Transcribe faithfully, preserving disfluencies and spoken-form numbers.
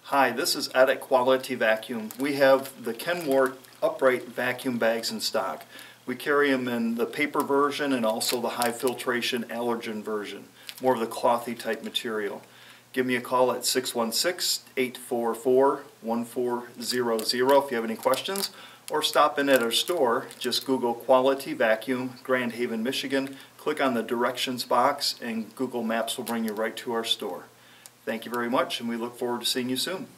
Hi, this is Ed at Quality Vacuum. We have the Kenworth upright vacuum bags in stock. We carry them in the paper version and also the high filtration allergen version, more of the clothy type material. Give me a call at six one six, eight four four, one four zero zero if you have any questions, or stop in at our store. Just Google Quality Vacuum, Grand Haven, Michigan. Click on the directions box and Google Maps will bring you right to our store. Thank you very much, and we look forward to seeing you soon.